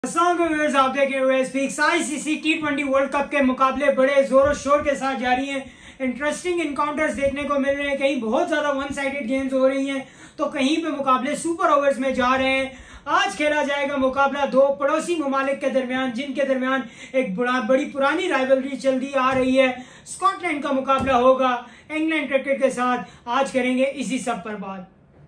Viewers, आप देख रहे हो आईसीसी T20 वर्ल्ड कप के मुकाबले बड़े जोरों शोर के साथ जारी हैं। इंटरेस्टिंग इनकाउंटर्स देखने को मिल रहे हैं। कहीं बहुत ज्यादा वन साइडेड गेम्स हो रही हैं तो कहीं पे मुकाबले सुपर ओवर्स में जा रहे हैं। आज खेला जाएगा मुकाबला दो पड़ोसी ममालिक के दरमियान, जिनके दरमियान एक बड़ी पुरानी राइवलरी चलती आ रही है। स्कॉटलैंड का मुकाबला होगा इंग्लैंड क्रिकेट के साथ। आज करेंगे इसी सब पर बात।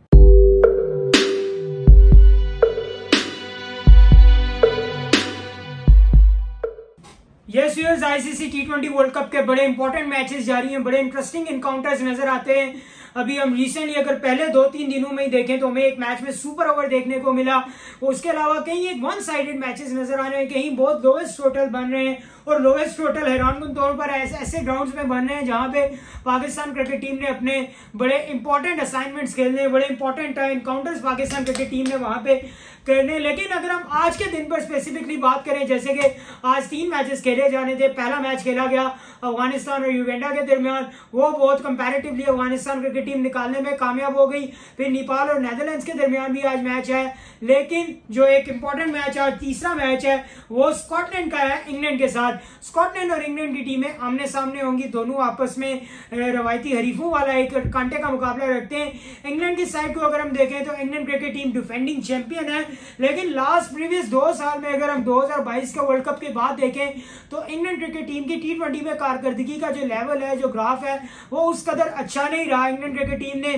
Yes viewers, ICC T20 world cup के बड़े इंपॉर्टेंट मैचेस जारी हैं। बड़े इंटरेस्टिंग इनकाउंटर्स नजर आते हैं। अभी हम रिसेंटली अगर पहले 2-3 दिनों में ही देखें तो हमें एक मैच में सुपर ओवर देखने को मिला। उसके अलावा कहीं एक वन साइडेड मैचेस नजर आ रहे हैं, कहीं बहुत लोवेस्ट टोटल बन रहे हैं और लोवेस्ट टोटल हैरानकुन तौर पर ऐसे ग्राउंड्स में बन रहे हैं जहां पे पाकिस्तान क्रिकेट टीम ने अपने बड़े इंपॉर्टेंट असाइनमेंट्स खेलने, बड़े important encounters Pakistan cricket team ने वहां पे करने। लेकिन अगर हम आज के दिन पर स्पेसिफिकली बात करें, जैसे कि आज 3 मैचेस खेले जाने थे। पहला मैच खेला गया अफगानिस्तान और युगांडा के दरमियान, वो बहुत कंपैरेटिवली अफगानिस्तान क्रिकेट टीम निकालने में कामयाब हो गई। फिर नेपाल और नेदरलैंड्स के दरमियान भी आज मैच है। लेकिन जो एक इंपॉर्टेंट मैच है, तीसरा मैच है, वो स्कॉटलैंड का है इंग्लैंड के साथ। स्कॉटलैंड और इंग्लैंड की टीमें आमने सामने होंगी। दोनों आपस में रवायती हरीफों वाला एक कांटे का मुकाबला रखते हैं। इंग्लैंड की साइड को अगर हम देखें तो England cricket team defending champion है। लेकिन लास्ट प्रीवियस 2 साल में अगर हम 2022 के वर्ल्ड कप के बाद देखें तो इंग्लैंड क्रिकेट टीम की T20 में कारकर्दगी का जो लेवल है, जो ग्राफ है, वो उस कदर अच्छा नहीं रहा। इंग्लैंड क्रिकेट टीम ने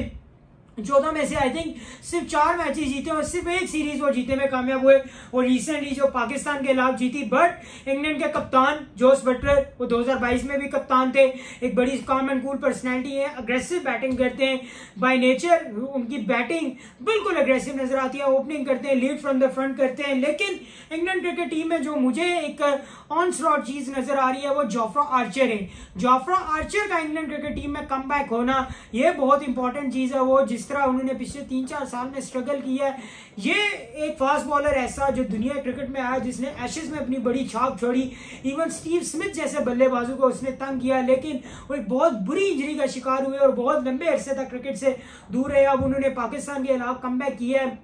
14 में से आई थिंक सिर्फ 4 मैचेस जीते और सिर्फ एक सीरीज वो जीते में कामयाब हुए और रिसेंटली जो पाकिस्तान के खिलाफ जीती। बट इंग्लैंड के कप्तान जोस बटलर, वो 2022 में भी कप्तान थे, एक बड़ी काम एंड कूल पर्सनैलिटी है, अग्रेसिव बैटिंग करते हैं बाय नेचर। उनकी बैटिंग बिल्कुल अग्रेसिव नजर आती है, ओपनिंग करते हैं, लीड फ्रॉम द फ्रंट करते हैं। लेकिन इंग्लैंड क्रिकेट टीम में जो मुझे एक ऑन स्लॉट चीज नजर आ रही है वो जोफ्रा आर्चर है। जोफ्रा आर्चर का इंग्लैंड क्रिकेट टीम में कमबैक होना, ये बहुत इंपॉर्टेंट चीज है। वो जिस तरह उन्होंने पिछले 3-4 साल में स्ट्रगल किया है, ये एक फास्ट बॉलर ऐसा जो दुनिया क्रिकेट में आया, जिसने एशेज में अपनी बड़ी छाप छोड़ी। इवन स्टीव स्मिथ जैसे बल्लेबाजों को उसने तंग किया, लेकिन वो एक बहुत बुरी इंजरी का शिकार हुए और बहुत लंबे अरसे तक क्रिकेट से दूर रहे। अब उन्होंने पाकिस्तान के खिलाफ कमबैक किया है।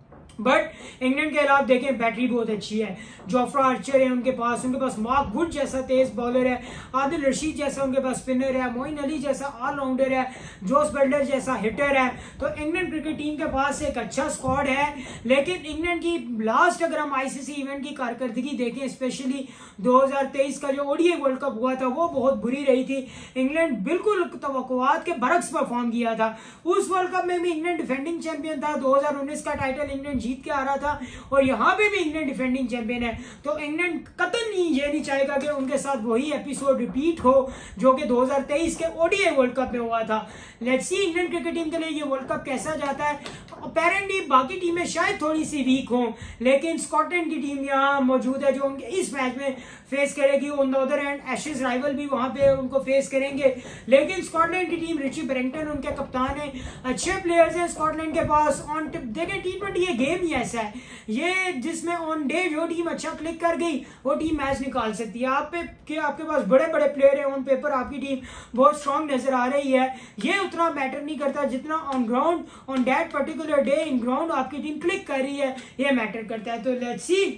बट इंग्लैंड के खिलाफ देखें बैटरी बहुत अच्छी है। जोफ्रा आर्चर है उनके पास मार्क वुड जैसा तेज बॉलर है, आदिल रशीद जैसा उनके पास स्पिनर है, मोइन अली जैसा ऑलराउंडर है, जोस बटलर जैसा हिटर है। तो इंग्लैंड क्रिकेट टीम के पास एक अच्छा स्क्वाड है। लेकिन इंग्लैंड की लास्ट अगर हम आईसीसी इवेंट की कारकर्दगी देखें, स्पेशली 2023 का जो ओडीआई वर्ल्ड कप हुआ था, वो बहुत बुरी रही थी। इंग्लैंड बिल्कुल तवक्कुआत के बरक्स परफॉर्म किया था। उस वर्ल्ड कप में भी इंग्लैंड डिफेंडिंग चैंपियन था। 2019 का टाइटल इंग्लैंड जीत के आ रहा था और यहां पे भी इंग्लैंड डिफेंडिंग चैंपियन है। तो इंग्लैंड कतई ये नहीं चाहेगा कि उनके साथ वही एपिसोड रिपीट हो जो कि 2023 के ओडीआई वर्ल्ड कप में हुआ था। Let's see England cricket team के लिए ये वर्ल्ड कप कैसा जाता है। अपेरेंटली बाकी टीमें शायद थोड़ी सी वीक हों, लेकिन स्कॉटलैंड की टीम यहाँ मौजूद है जो उनके इस मैच में फेस करेगी। On the other hand Ashes rival भी वहां पे उनको फेस करेंगे। लेकिन स्कॉटलैंड की टीम, रिची बैरिंगटन उनके कप्तान है, अच्छे प्लेयर्स हैं स्कॉटलैंड के पास। ऑन देखें T20 ये गेम ही ऐसा है, ये जिसमें ऑन डे जो टीम अच्छा क्लिक कर गई वो टीम मैच निकाल सकती है। आपके पास बड़े बड़े प्लेयर है, ऑन पेपर आपकी टीम बहुत स्ट्रांग नजर आ रही है, ये उतना मैटर नहीं करता जितना on ground, on that particular day in ground आपकी टीम क्लिक कर रही है, ये मैटर करता है। तो लेट्स सी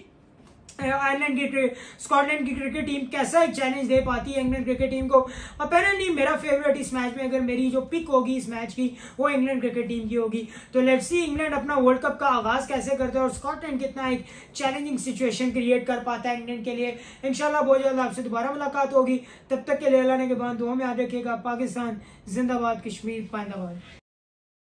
स्कॉटलैंड की क्रिकेट टीम कैसा एक चैलेंज दे पाती है इंग्लैंड क्रिकेट टीम को। अपेरेंटली मेरा फेवरेट इस मैच में, अगर मेरी जो पिक होगी इस मैच की, वो इंग्लैंड क्रिकेट टीम की होगी। तो लेट्स सी इंग्लैंड अपना वर्ल्ड कप का आगाज कैसे करता है और स्कॉटलैंड कितना एक चैलेंजिंग सिचुएशन क्रिएट कर पाता है इंग्लैंड के लिए। इंशाल्लाह बहुत जल्द आपसे दोबारा मुलाकात होगी। तब तक के लिए अल्लाह ने के बाद दुआ में याद रखिएगा। पाकिस्तान जिंदाबाद, कश्मीर पाइंदाबाद।